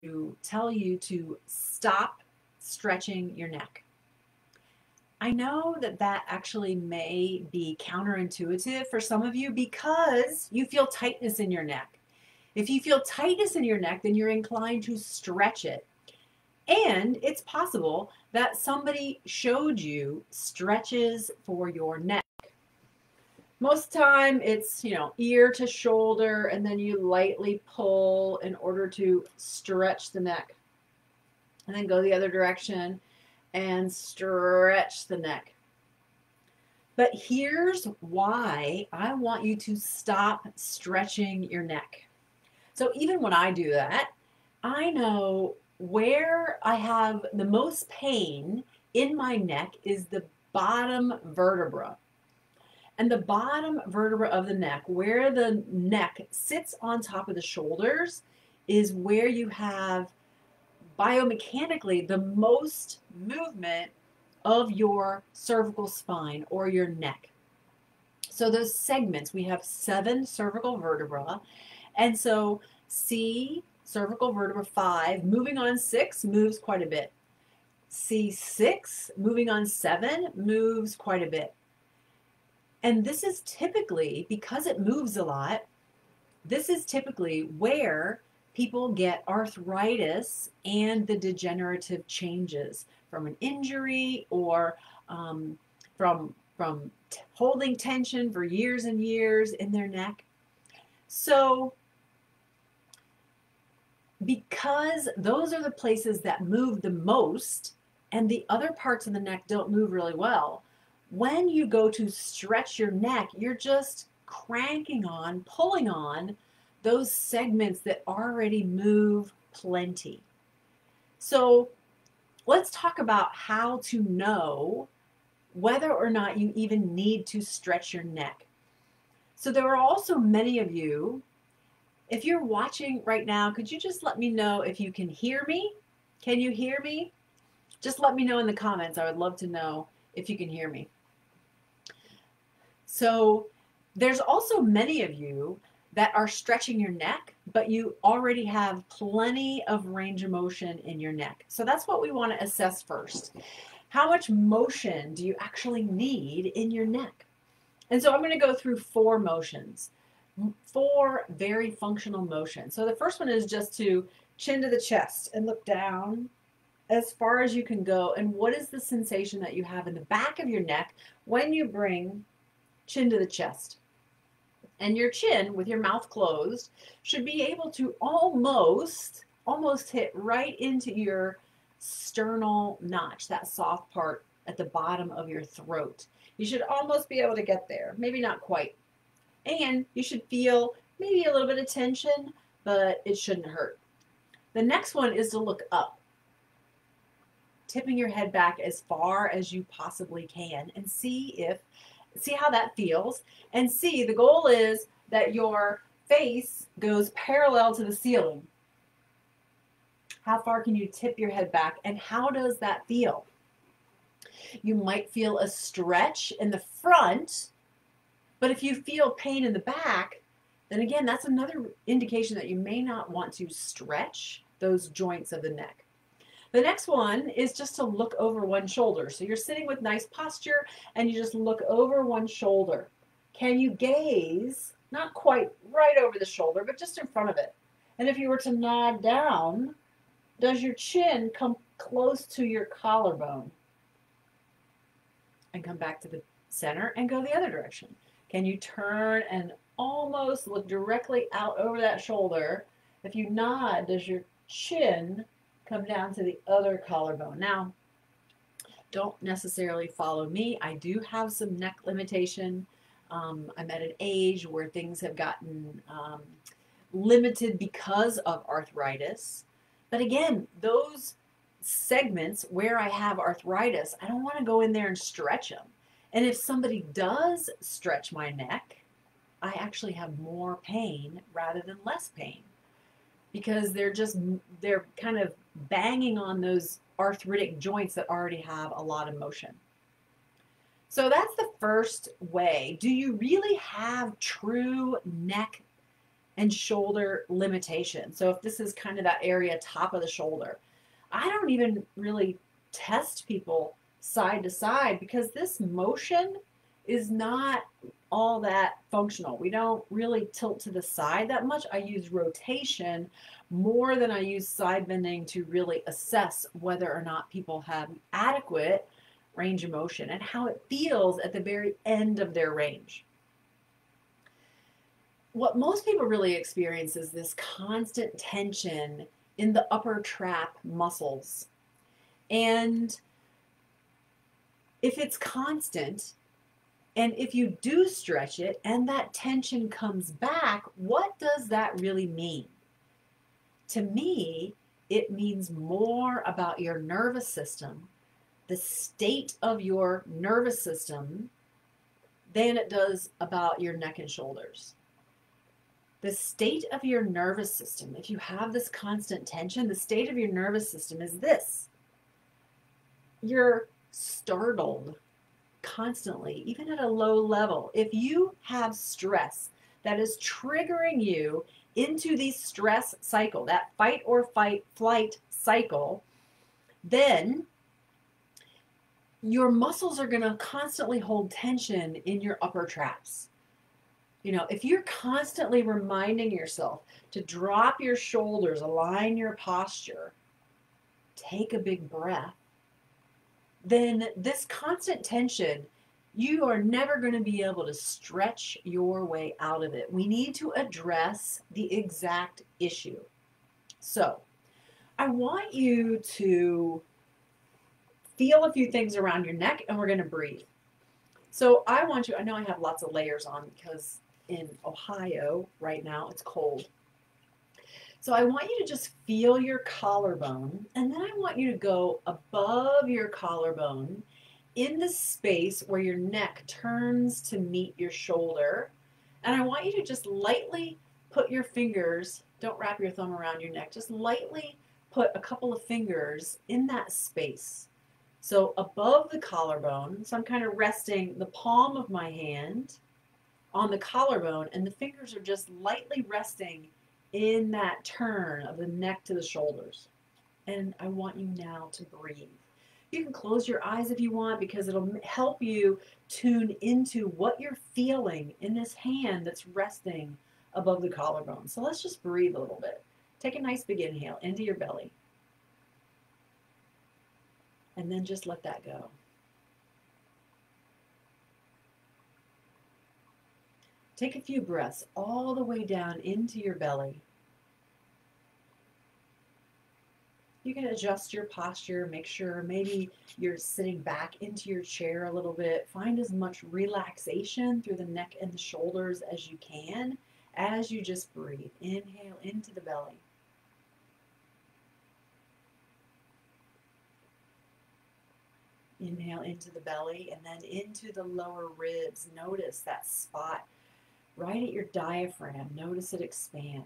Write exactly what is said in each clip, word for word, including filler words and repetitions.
to tell you to stop stretching your neck. I know that that actually may be counterintuitive for some of you because you feel tightness in your neck. If you feel tightness in your neck, then you're inclined to stretch it. And it's possible that somebody showed you stretches for your neck. Most of the time it's, you know, ear to shoulder, and then you lightly pull in order to stretch the neck. And then go the other direction and stretch the neck. But here's why I want you to stop stretching your neck. So even when I do that, I know where I have the most pain in my neck is the bottom vertebra. And the bottom vertebra of the neck, where the neck sits on top of the shoulders, is where you have biomechanically the most movement of your cervical spine or your neck. So those segments, we have seven cervical vertebra. And so C, cervical vertebra five, moving on six moves quite a bit. C six, moving on seven, moves quite a bit. And this is typically, because it moves a lot, this is typically where people get arthritis and the degenerative changes from an injury or um, from, from t- holding tension for years and years in their neck. So because those are the places that move the most and the other parts of the neck don't move really well, when you go to stretch your neck, you're just cranking on, pulling on those segments that already move plenty. So let's talk about how to know whether or not you even need to stretch your neck. So there are also many of you, if you're watching right now, could you just let me know if you can hear me? Can you hear me? Just let me know in the comments. I would love to know if you can hear me. So there's also many of you that are stretching your neck, but you already have plenty of range of motion in your neck. So that's what we want to assess first. How much motion do you actually need in your neck? And so I'm going to go through four motions, four very functional motions. So the first one is just to chin to the chest and look down as far as you can go. And what is the sensation that you have in the back of your neck when you bring chin to the chest? And your chin, with your mouth closed, should be able to almost, almost hit right into your sternal notch, that soft part at the bottom of your throat. You should almost be able to get there, maybe not quite. And you should feel maybe a little bit of tension, but it shouldn't hurt. The next one is to look up, tipping your head back as far as you possibly can and see if see how that feels, and see, the goal is that your face goes parallel to the ceiling. How far can you tip your head back, and how does that feel? You might feel a stretch in the front, but if you feel pain in the back, then again, that's another indication that you may not want to stretch those joints of the neck. The next one is just to look over one shoulder. So you're sitting with nice posture and you just look over one shoulder. Can you gaze, not quite right over the shoulder, but just in front of it? And if you were to nod down, does your chin come close to your collarbone? And come back to the center and go the other direction. Can you turn and almost look directly out over that shoulder? If you nod, does your chin come down to the other collarbone? Now, don't necessarily follow me. I do have some neck limitation. Um, I'm at an age where things have gotten um, limited because of arthritis. But again, those segments where I have arthritis, I don't want to go in there and stretch them. And if somebody does stretch my neck, I actually have more pain rather than less pain, because they're just, they're kind of banging on those arthritic joints that already have a lot of motion. So that's the first way. Do you really have true neck and shoulder limitation. So if this is kind of that area top of the shoulder, I don't even really test people side to side because this motion is not all that functional. We don't really tilt to the side that much. I use rotation more than I use side bending to really assess whether or not people have adequate range of motion and how it feels at the very end of their range. What most people really experience is this constant tension in the upper trap muscles. And if it's constant, and if you do stretch it and that tension comes back, what does that really mean? To me, it means more about your nervous system, the state of your nervous system, than it does about your neck and shoulders. The state of your nervous system, if you have this constant tension, the state of your nervous system is this. You're startled constantly, even at a low level. If you have stress that is triggering you into the stress cycle, that fight or fight flight cycle, then your muscles are going to constantly hold tension in your upper traps. You know, if you're constantly reminding yourself to drop your shoulders, align your posture, take a big breath, then this constant tension, you are never going to be able to stretch your way out of it. We need to address the exact issue. So I want you to feel a few things around your neck, and we're going to breathe. So I want you, I know I have lots of layers on because in Ohio right now it's cold. So I want you to just feel your collarbone, and then I want you to go above your collarbone in the space where your neck turns to meet your shoulder. And I want you to just lightly put your fingers, don't wrap your thumb around your neck, just lightly put a couple of fingers in that space. So above the collarbone, so I'm kind of resting the palm of my hand on the collarbone, and the fingers are just lightly resting in that turn of the neck to the shoulders. And I want you now to breathe. You can close your eyes if you want because it'll help you tune into what you're feeling in this hand that's resting above the collarbone. So let's just breathe a little bit. Take a nice big inhale into your belly. And then just let that go. Take a few breaths all the way down into your belly. You can adjust your posture, make sure maybe you're sitting back into your chair a little bit. Find as much relaxation through the neck and the shoulders as you can as you just breathe. Inhale into the belly. Inhale into the belly and then into the lower ribs. Notice that spot right at your diaphragm. Notice it expand.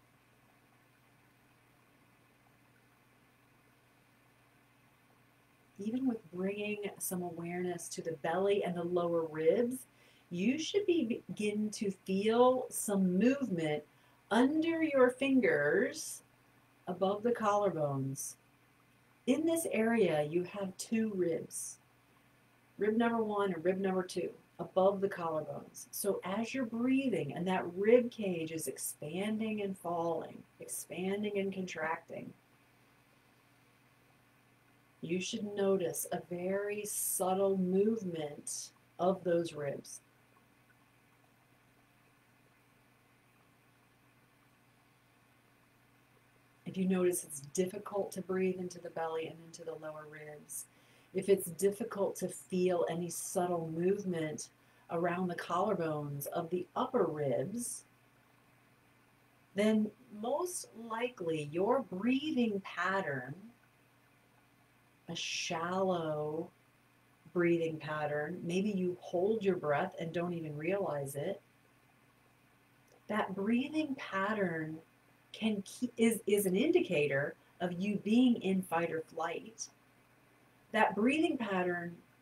Even with bringing some awareness to the belly and the lower ribs, you should be begin to feel some movement under your fingers above the collarbones. In this area, you have two ribs, rib number one and rib number two, above the collarbones. So as you're breathing and that rib cage is expanding and falling, expanding and contracting, you should notice a very subtle movement of those ribs. If you notice it's difficult to breathe into the belly and into the lower ribs, if it's difficult to feel any subtle movement around the collarbones of the upper ribs, then most likely your breathing pattern, a shallow breathing pattern, maybe you hold your breath and don't even realize it, that breathing pattern can keep, is, is an indicator of you being in fight or flight. That breathing pattern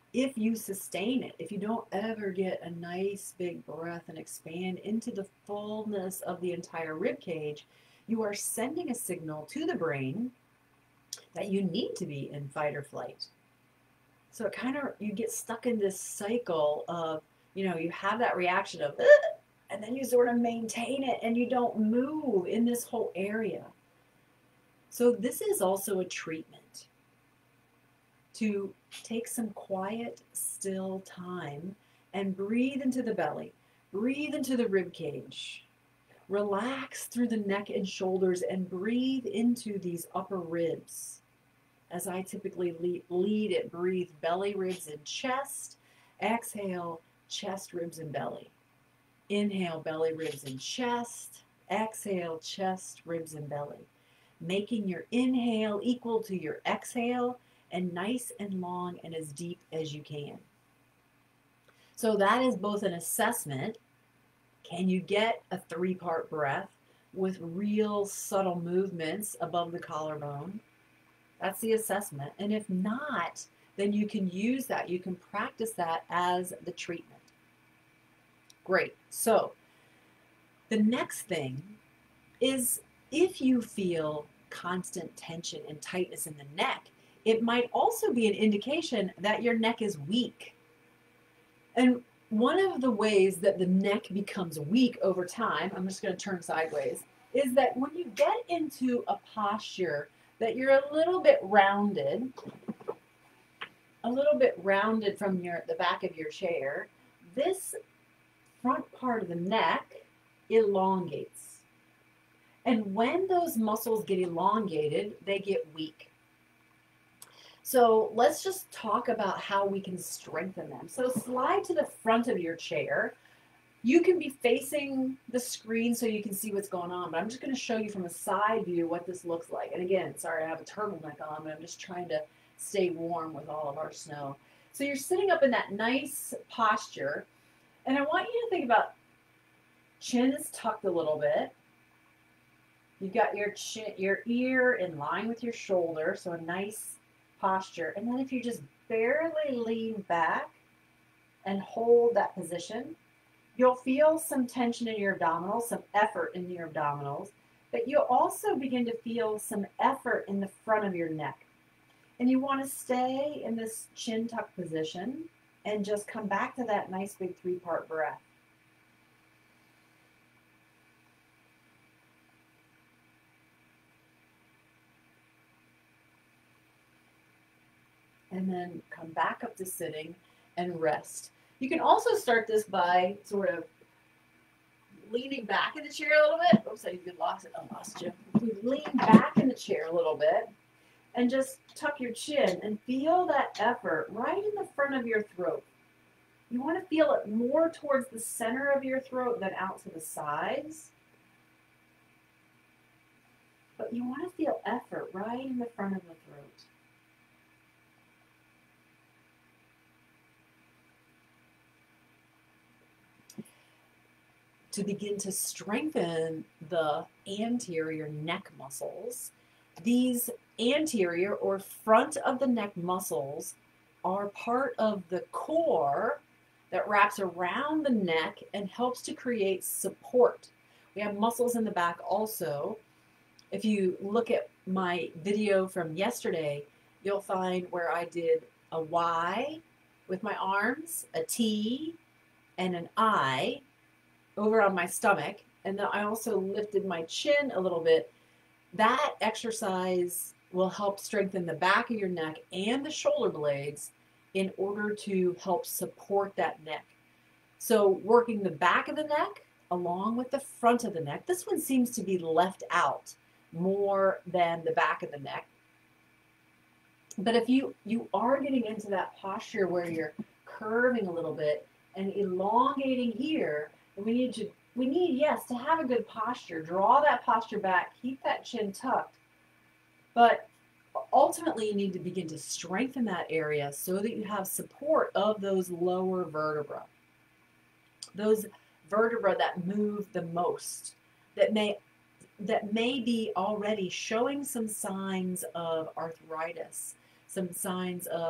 if you sustain it, if you don't ever get a nice big breath and expand into the fullness of the entire rib cage, you are sending a signal to the brain that you need to be in fight or flight. So it kind of, you get stuck in this cycle of, you know, you have that reaction of, and then you sort of maintain it and you don't move in this whole area. So this is also a treatment to take some quiet, still time and breathe into the belly, breathe into the rib cage, relax through the neck and shoulders and breathe into these upper ribs. As I typically lead, lead it, breathe belly, ribs, and chest. Exhale, chest, ribs, and belly. Inhale, belly, ribs, and chest. Exhale, chest, ribs, and belly. Making your inhale equal to your exhale and nice and long and as deep as you can. So that is both an assessment. Can you get a three-part breath with real subtle movements above the collarbone? That's the assessment. And if not, then you can use that. You can practice that as the treatment. Great. So the next thing is, if you feel constant tension and tightness in the neck, it might also be an indication that your neck is weak. And one of the ways that the neck becomes weak over time, I'm just going to turn sideways, is that when you get into a posture that you're a little bit rounded, a little bit rounded from your the back of your chair, this front part of the neck elongates. And when those muscles get elongated, they get weak. So let's just talk about how we can strengthen them. So slide to the front of your chair. You can be facing the screen so you can see what's going on, but I'm just going to show you from a side view what this looks like. And again, sorry, I have a turtleneck on, but I'm just trying to stay warm with all of our snow. So you're sitting up in that nice posture, and I want you to think about chin is tucked a little bit. You've got your chin, your ear in line with your shoulder, so a nice posture. And then if you just barely lean back and hold that position, you'll feel some tension in your abdominals, some effort in your abdominals, but you'll also begin to feel some effort in the front of your neck. And you want to stay in this chin tuck position and just come back to that nice big three-part breath. And then come back up to sitting and rest. You can also start this by sort of leaning back in the chair a little bit. Oops, I lost it. I lost you. You lean back in the chair a little bit and just tuck your chin and feel that effort right in the front of your throat. You want to feel it more towards the center of your throat than out to the sides. But you want to feel effort right in the front of the throat. To begin to strengthen the anterior neck muscles, these anterior or front of the neck muscles are part of the core that wraps around the neck and helps to create support. We have muscles in the back also. If you look at my video from yesterday, you'll find where I did a Y with my arms, a T, and an I over on my stomach, and then I also lifted my chin a little bit. That exercise will help strengthen the back of your neck and the shoulder blades in order to help support that neck. So working the back of the neck along with the front of the neck. This one seems to be left out more than the back of the neck. But if you, you are getting into that posture where you're curving a little bit and elongating here, we need to, we need, yes, to have a good posture. Draw that posture back, keep that chin tucked. But ultimately, you need to begin to strengthen that area so that you have support of those lower vertebrae. Those vertebrae that move the most, that may, that may be already showing some signs of arthritis, some signs of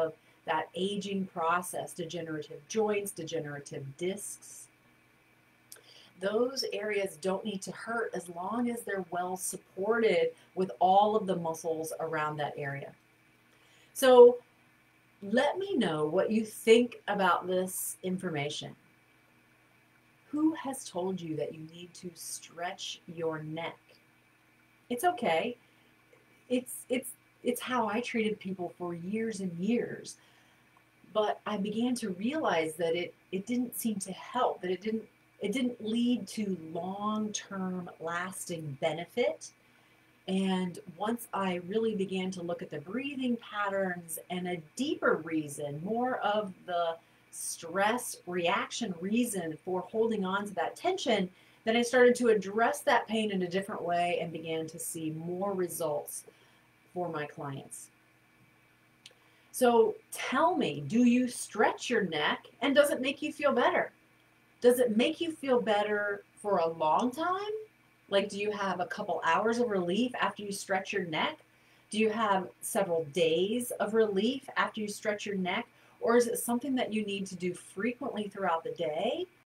that aging process, degenerative joints, degenerative discs. Those areas don't need to hurt as long as they're well supported with all of the muscles around that area. So let me know what you think about this information. Who has told you that you need to stretch your neck? It's okay. It's it's it's how I treated people for years and years. But I began to realize that it it didn't seem to help, that it didn't it didn't lead to long-term lasting benefit. And once I really began to look at the breathing patterns and a deeper reason, more of the stress reaction reason for holding on to that tension, then I started to address that pain in a different way and began to see more results for my clients. So tell me, do you stretch your neck and does it make you feel better? Does it make you feel better for a long time? Like, do you have a couple hours of relief after you stretch your neck? Do you have several days of relief after you stretch your neck? Or is it something that you need to do frequently throughout the day?